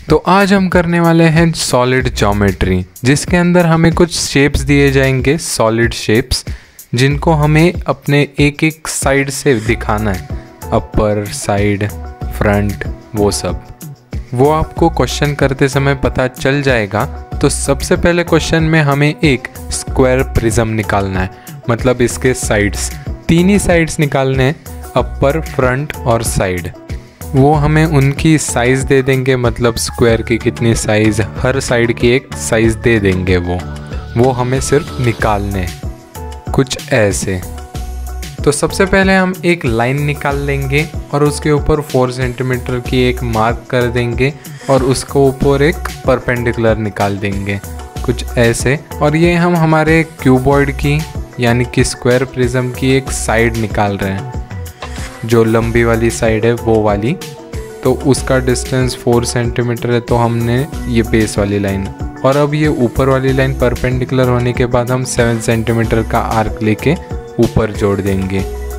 तो आज हम करने वाले हैं सॉलिड ज्योमेट्री, जिसके अंदर हमें कुछ शेप्स दिए जाएंगे, सॉलिड शेप्स, जिनको हमें अपने एक एक साइड से दिखाना है, अपर, साइड, फ्रंट, वो सब। वो आपको क्वेश्चन करते समय पता चल जाएगा। तो सबसे पहले क्वेश्चन में हमें एक स्क्वायर प्रिज्म निकालना है, मतलब इसके साइड्स, तीन ही साइड्स निकालने हैं, अपर, फ्रंट और साइड। वो हमें उनकी साइज़ दे देंगे, मतलब स्क्वायर की कितनी साइज़, हर साइड की एक साइज़ दे देंगे। वो हमें सिर्फ निकालने, कुछ ऐसे। तो सबसे पहले हम एक लाइन निकाल लेंगे और उसके ऊपर 4 सेंटीमीटर की एक मार्क कर देंगे और उसको ऊपर एक परपेंडिकुलर निकाल देंगे, कुछ ऐसे। और ये हम हमारे क्यूबॉइड की यानी कि स्क्वायर प्रिज्म की एक साइड निकाल रहे हैं, जो लंबी वाली साइड है वो वाली। तो उसका डिस्टेंस 4 सेंटीमीटर है, तो हमने ये बेस वाली लाइन, और अब ये ऊपर वाली लाइन परपेंडिकुलर होने के बाद हम 7 सेंटीमीटर का आर्क लेके ऊपर जोड़ देंगे।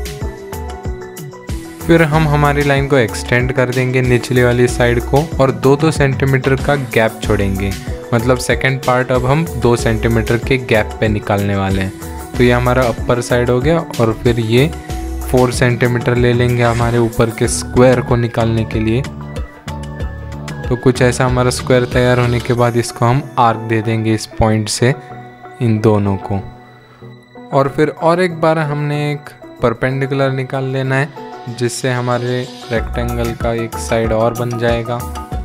फिर हम हमारी लाइन को एक्सटेंड कर देंगे निचली वाली साइड को और 2-2 सेंटीमीटर का गैप छोड़ेंगे, मतलब सेकंड पार्ट अब हम 2 सेंटीमीटर के गैप पे निकालने वाले हैं। तो ये हमारा अपर साइड हो गया। और फिर ये 4 सेंटीमीटर ले लेंगे हमारे ऊपर के स्क्वायर को निकालने के लिए। तो कुछ ऐसा हमारा स्क्वायर तैयार होने के बाद इसको हम आर्क दे देंगे इस पॉइंट से इन दोनों को। और फिर और एक बार हमने एक परपेंडिकुलर निकाल लेना है, जिससे हमारे रेक्टेंगल का एक साइड और बन जाएगा।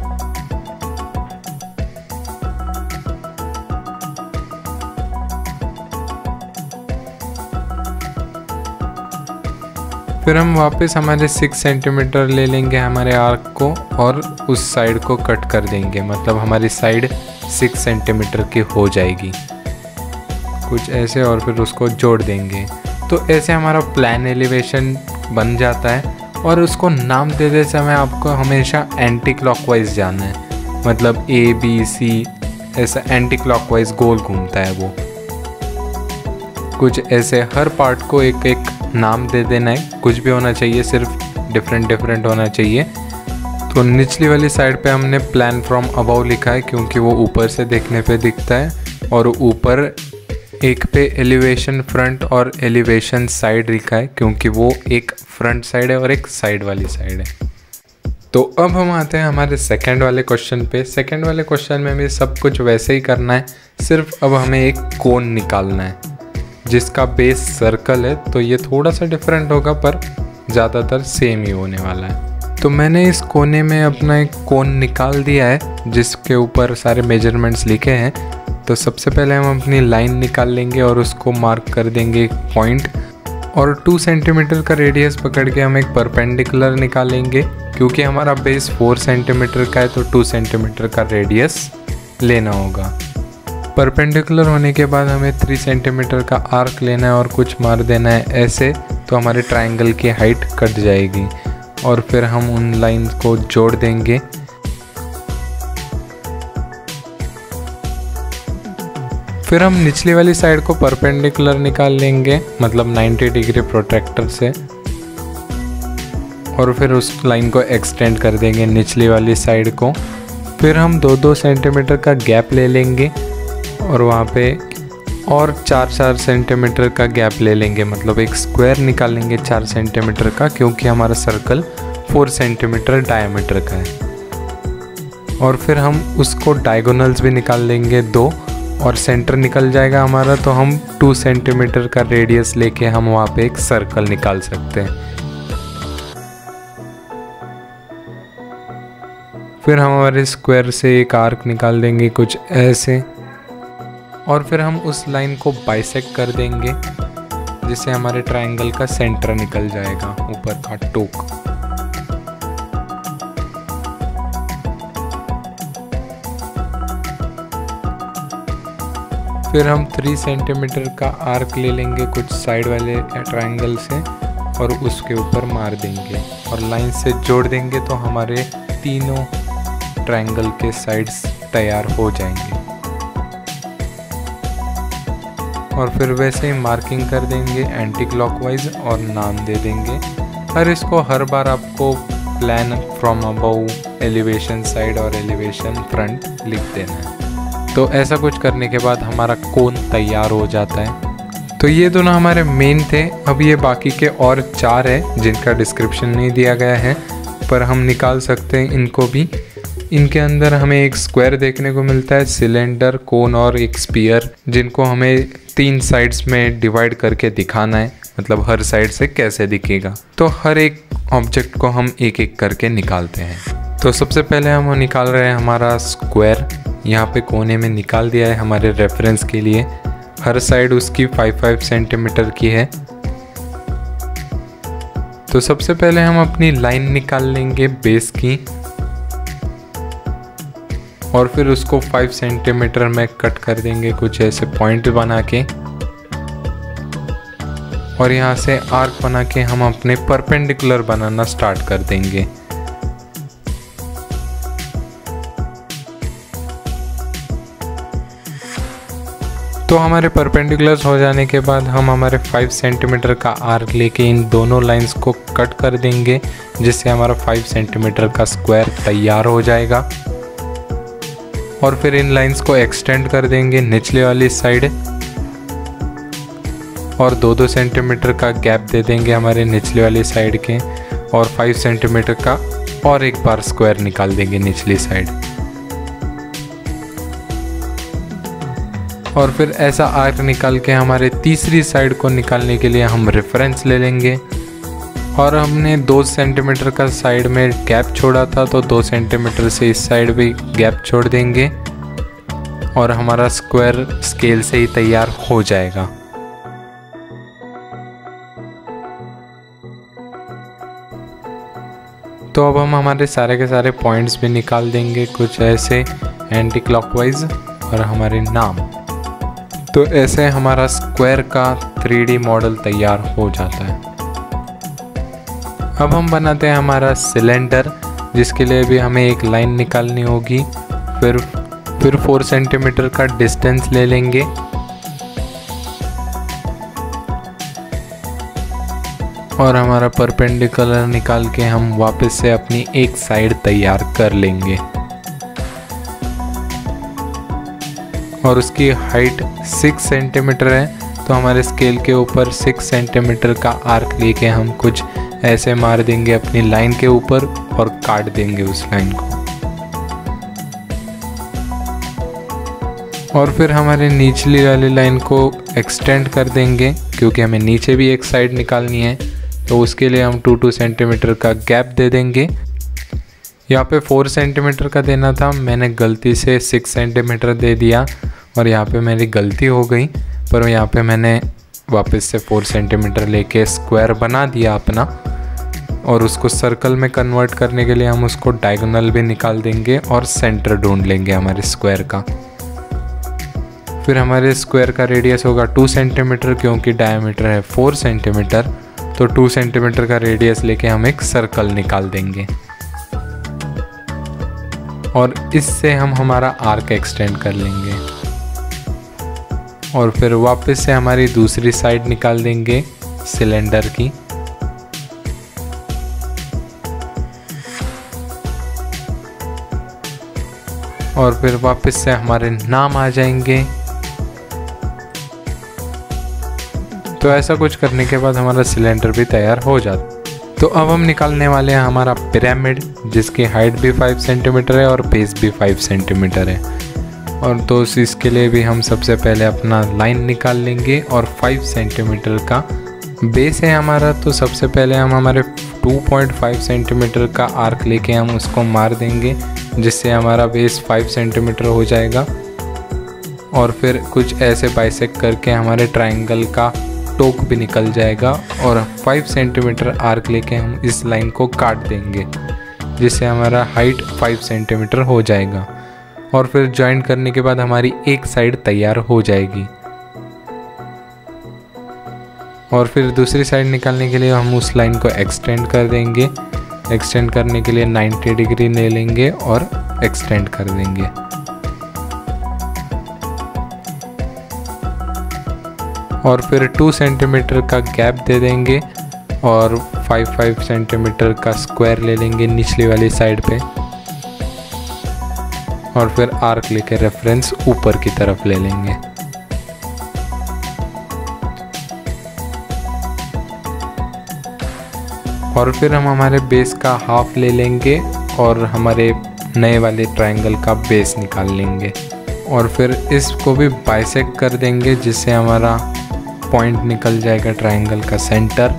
फिर हम वापस हमारे 6 सेंटीमीटर ले लेंगे हमारे आर्क को और उस साइड को कट कर देंगे, मतलब हमारी साइड 6 सेंटीमीटर की हो जाएगी, कुछ ऐसे। और फिर उसको जोड़ देंगे। तो ऐसे हमारा प्लान एलिवेशन बन जाता है। और उसको नाम देते समय आपको हमेशा एंटी क्लॉकवाइज जाना है, मतलब ABC ऐसा एंटी क्लॉकवाइज गोल घूमता है वो, कुछ ऐसे। हर पार्ट को एक एक नाम दे देना है, कुछ भी होना चाहिए, सिर्फ डिफरेंट होना चाहिए। तो निचली वाली साइड पे हमने प्लान फ्रॉम अबव लिखा है, क्योंकि वो ऊपर से देखने पे दिखता है। और ऊपर एक पे एलिवेशन फ्रंट और एलिवेशन साइड लिखा है, क्योंकि वो एक फ्रंट साइड है और एक साइड वाली साइड है। तो अब हम आते हैं हमारे सेकंड वाले क्वेश्चन पे। सेकंड वाले क्वेश्चन में भी सब कुछ वैसे ही करना है, सिर्फ अब हमें एक कोन निकालना है जिसका बेस सर्कल है। तो ये थोड़ा सा डिफरेंट होगा पर ज़्यादातर सेम ही होने वाला है। तो मैंने इस कोने में अपना एक कोन निकाल दिया है, जिसके ऊपर सारे मेजरमेंट्स लिखे हैं। तो सबसे पहले हम अपनी लाइन निकाल लेंगे और उसको मार्क कर देंगे एक पॉइंट, और 2 सेंटीमीटर का रेडियस पकड़ के हम एक परपेंडिकुलर निकालेंगे। क्योंकि हमारा बेस 4 सेंटीमीटर का है, तो 2 सेंटीमीटर का रेडियस लेना होगा। परपेंडिकुलर होने के बाद हमें 3 सेंटीमीटर का आर्क लेना है और कुछ मार देना है ऐसे, तो हमारे ट्रायंगल की हाइट कट जाएगी। और फिर हम उन लाइंस को जोड़ देंगे। फिर हम निचली वाली साइड को परपेंडिकुलर निकाल लेंगे, मतलब 90 डिग्री प्रोट्रैक्टर से। और फिर उस लाइन को एक्सटेंड कर देंगे निचली वाली साइड को। फिर हम 2-2 सेंटीमीटर का गैप ले लेंगे और वहाँ पे और 4-4 सेंटीमीटर का गैप ले लेंगे, मतलब एक स्क्वायर निकालेंगे 4 सेंटीमीटर का, क्योंकि हमारा सर्कल 4 सेंटीमीटर डायमीटर का है। और फिर हम उसको डायगोनल्स भी निकाल लेंगे 2, और सेंटर निकल जाएगा हमारा। तो हम 2 सेंटीमीटर का रेडियस लेके हम वहाँ पे एक सर्कल निकाल सकते हैं। फिर हम हमारे स्क्वायर से एक आर्क निकाल देंगे, कुछ ऐसे। और फिर हम उस लाइन को बाइसेक्ट कर देंगे, जिससे हमारे ट्रायंगल का सेंटर निकल जाएगा, ऊपर का टोक। फिर हम 3 सेंटीमीटर का आर्क ले लेंगे कुछ साइड वाले ट्रायंगल से और उसके ऊपर मार देंगे और लाइन से जोड़ देंगे, तो हमारे तीनों ट्रायंगल के साइड्स तैयार हो जाएंगे। और फिर वैसे ही मार्किंग कर देंगे एंटी क्लॉकवाइज और नाम दे देंगे। इसको हर बार आपको plan from above elevation side और एलिवेशन फ्रंट लिख देना है। तो ऐसा कुछ करने के बाद हमारा कोन तैयार हो जाता है। तो ये दोनों हमारे मेन थे। अब ये बाकी के और 4 है जिनका डिस्क्रिप्शन नहीं दिया गया है, पर हम निकाल सकते हैं इनको भी। इनके अंदर हमें एक स्क्वायर देखने को मिलता है, सिलेंडर, कोन और एक स्फीयर, जिनको हमें 3 साइड्स में डिवाइड करके दिखाना है, मतलब हर साइड से कैसे दिखेगा। तो हर एक ऑब्जेक्ट को हम एक एक करके निकालते हैं। तो सबसे पहले हम निकाल रहे हैं हमारा स्क्वायर। यहाँ पे कोने में निकाल दिया है हमारे रेफरेंस के लिए। हर साइड उसकी 5-5 सेंटीमीटर की है। तो सबसे पहले हम अपनी लाइन निकाल लेंगे बेस की, और फिर उसको 5 सेंटीमीटर में कट कर देंगे, कुछ ऐसे पॉइंट बना के। और यहाँ से आर्क बना के हम अपने परपेंडिकुलर बनाना स्टार्ट कर देंगे। तो हमारे परपेंडिकुलर हो जाने के बाद हम हमारे 5 सेंटीमीटर का आर्क लेके इन दोनों लाइंस को कट कर देंगे, जिससे हमारा 5 सेंटीमीटर का स्क्वायर तैयार हो जाएगा। और फिर इन लाइंस को एक्सटेंड कर देंगे निचले वाली साइड, और 2-2 सेंटीमीटर का गैप दे देंगे हमारे निचले वाली साइड के, और 5 सेंटीमीटर का और एक बार स्क्वायर निकाल देंगे निचली साइड। और फिर ऐसा आर्क निकाल के हमारे तीसरी साइड को निकालने के लिए हम रेफरेंस ले लेंगे। और हमने 2 सेंटीमीटर का साइड में गैप छोड़ा था, तो 2 सेंटीमीटर से इस साइड भी गैप छोड़ देंगे, और हमारा स्क्वायर स्केल से ही तैयार हो जाएगा। तो अब हम हमारे सारे के सारे पॉइंट्स भी निकाल देंगे, कुछ ऐसे एंटी क्लॉकवाइज, और हमारे नाम। तो ऐसे हमारा स्क्वायर का 3D मॉडल तैयार हो जाता है। अब हम बनाते हैं हमारा सिलेंडर, जिसके लिए भी हमें एक लाइन निकालनी होगी। फिर 4 सेंटीमीटर का डिस्टेंस ले लेंगे, और हमारा परपेंडिकुलर निकाल के हम वापस से अपनी एक साइड तैयार कर लेंगे। और उसकी हाइट 6 सेंटीमीटर है, तो हमारे स्केल के ऊपर 6 सेंटीमीटर का आर्क लेके हम कुछ ऐसे मार देंगे अपनी लाइन के ऊपर, और काट देंगे उस लाइन को। और फिर हमारे निचली वाली लाइन को एक्सटेंड कर देंगे, क्योंकि हमें नीचे भी एक साइड निकालनी है। तो उसके लिए हम 2-2 सेंटीमीटर का गैप दे देंगे। यहाँ पे 4 सेंटीमीटर का देना था, मैंने गलती से 6 सेंटीमीटर दे दिया, और यहाँ पे मेरी गलती हो गई। पर यहाँ पे मैंने वापस से 4 सेंटीमीटर लेके स्क्वायर बना दिया अपना, और उसको सर्कल में कन्वर्ट करने के लिए हम उसको डायगोनल भी निकाल देंगे, और सेंटर ढूंढ लेंगे हमारे स्क्वायर का। फिर हमारे स्क्वायर का रेडियस होगा 2 सेंटीमीटर, क्योंकि डायमीटर है 4 सेंटीमीटर। तो 2 सेंटीमीटर का रेडियस लेके हम एक सर्कल निकाल देंगे, और इससे हम हमारा आर्क एक्सटेंड कर लेंगे। और फिर वापस से हमारी दूसरी साइड निकाल देंगे सिलेंडर की। और फिर वापस से हमारे नाम आ जाएंगे। तो ऐसा कुछ करने के बाद हमारा सिलेंडर भी तैयार हो जाता। तो अब हम निकालने वाले हैं हमारा पिरामिड, जिसकी हाइट भी 5 सेंटीमीटर है और बेस भी 5 सेंटीमीटर है। और तो इसके लिए भी हम सबसे पहले अपना लाइन निकाल लेंगे, और 5 सेंटीमीटर का बेस है हमारा। तो सबसे पहले हम हमारे 2.5 सेंटीमीटर का आर्क लेके हम उसको मार देंगे, जिससे हमारा बेस 5 सेंटीमीटर हो जाएगा। और फिर कुछ ऐसे बाइसेक्ट करके हमारे ट्रायंगल का टोक भी निकल जाएगा, और 5 सेंटीमीटर आर्क लेके हम इस लाइन को काट देंगे, जिससे हमारा हाइट 5 सेंटीमीटर हो जाएगा। और फिर जॉइंट करने के बाद हमारी एक साइड तैयार हो जाएगी। और फिर दूसरी साइड निकालने के लिए हम उस लाइन को एक्सटेंड कर देंगे। एक्सटेंड करने के लिए 90 डिग्री ले लेंगे और एक्सटेंड कर देंगे। और फिर 2 सेंटीमीटर का गैप दे देंगे, और 5 सेंटीमीटर का स्क्वायर ले लेंगे निचली वाली साइड पे, और फिर आर्क लेके रेफरेंस ऊपर की तरफ ले लेंगे। और फिर हम हमारे बेस का हाफ ले लेंगे और हमारे नए वाले ट्रायंगल का बेस निकाल लेंगे, और फिर इसको भी बाइसेक्ट कर देंगे जिससे हमारा पॉइंट निकल जाएगा ट्रायंगल का सेंटर।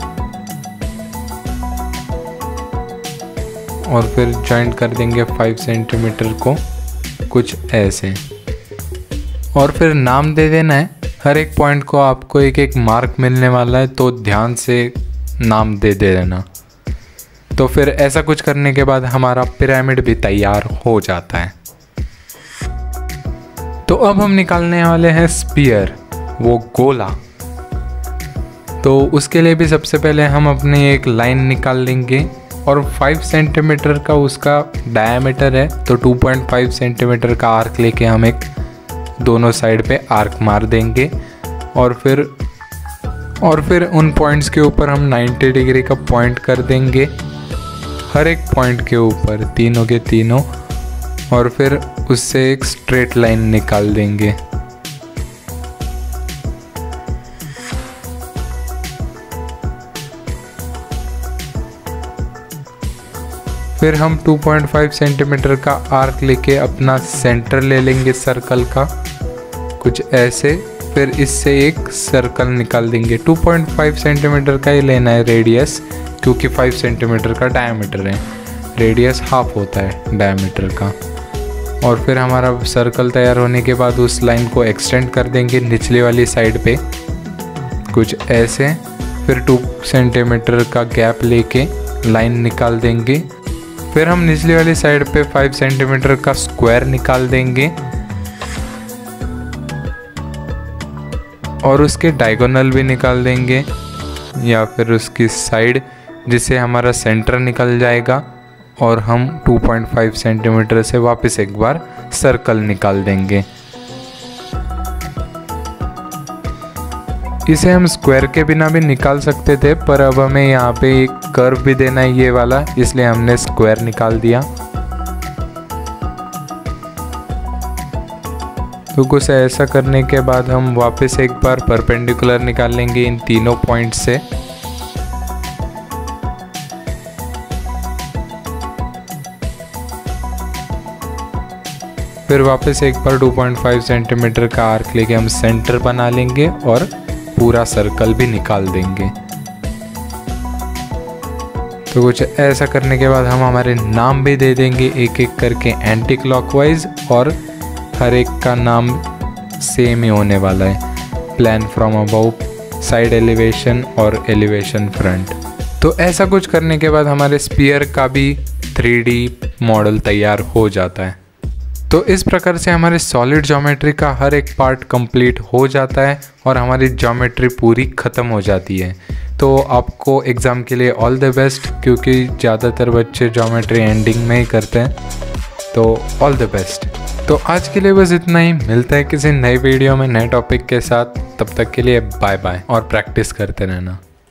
और फिर जॉइंट कर देंगे 5 सेंटीमीटर को कुछ ऐसे, और फिर नाम दे देना है। हर एक पॉइंट को आपको एक एक मार्क मिलने वाला है, तो ध्यान से नाम दे देना। तो फिर ऐसा कुछ करने के बाद हमारा पिरामिड भी तैयार हो जाता है। तो अब हम निकालने वाले हैं स्फीयर, वो गोला। तो उसके लिए भी सबसे पहले हम अपनी एक लाइन निकाल लेंगे, और 5 सेंटीमीटर का उसका डायमीटर है, तो 2.5 सेंटीमीटर का आर्क लेके हम एक दोनों साइड पे आर्क मार देंगे। और फिर उन पॉइंट्स के ऊपर हम 90 डिग्री का पॉइंट कर देंगे, हर एक पॉइंट के ऊपर, तीनों के तीनों, और फिर उससे एक स्ट्रेट लाइन निकाल देंगे। फिर हम 2.5 सेंटीमीटर का आर्क लेके अपना सेंटर ले लेंगे सर्कल का, कुछ ऐसे। फिर इससे एक सर्कल निकाल देंगे। 2.5 सेंटीमीटर का ही लेना है रेडियस, क्योंकि 5 सेंटीमीटर का डायमीटर है, रेडियस हाफ होता है डायमीटर का। और फिर हमारा सर्कल तैयार होने के बाद उस लाइन को एक्सटेंड कर देंगे निचली वाली साइड पे, कुछ ऐसे। फिर 2 सेंटीमीटर का गैप लेके लाइन निकाल देंगे। फिर हम निचली वाली साइड पे 5 सेंटीमीटर का स्क्वायर निकाल देंगे, और उसके डायगोनल भी निकाल देंगे, या फिर उसकी साइड, जिससे हमारा सेंटर निकल जाएगा। और हम 2.5 सेंटीमीटर से वापस एक बार सर्कल निकाल देंगे। इसे हम स्क्वायर के बिना भी निकाल सकते थे, पर अब हमें यहाँ पे एक कर्व भी देना है ये वाला, इसलिए हमने स्क्वायर निकाल दिया। तो कुछ ऐसा करने के बाद हम वापस एक बार परपेंडिकुलर निकाल लेंगे इन तीनों पॉइंट से। फिर वापस एक बार 2.5 सेंटीमीटर का आर्क लेके हम सेंटर बना लेंगे और पूरा सर्कल भी निकाल देंगे। तो कुछ ऐसा करने के बाद हम हमारे नाम भी दे देंगे एक एक करके एंटी क्लॉकवाइज, और हर एक का नाम सेम ही होने वाला है, plan from above, side elevation और एलिवेशन फ्रंट। तो ऐसा कुछ करने के बाद हमारे स्फीयर का भी 3D मॉडल तैयार हो जाता है। तो इस प्रकार से हमारे सॉलिड ज्योमेट्री का हर एक पार्ट कंप्लीट हो जाता है और हमारी ज्योमेट्री पूरी ख़त्म हो जाती है। तो आपको एग्ज़ाम के लिए ऑल द बेस्ट, क्योंकि ज़्यादातर बच्चे ज्योमेट्री एंडिंग में ही करते हैं। तो ऑल द बेस्ट। तो आज के लिए बस इतना ही, मिलता है किसी नई वीडियो में नए टॉपिक के साथ। तब तक के लिए बाय बाय, और प्रैक्टिस करते रहना।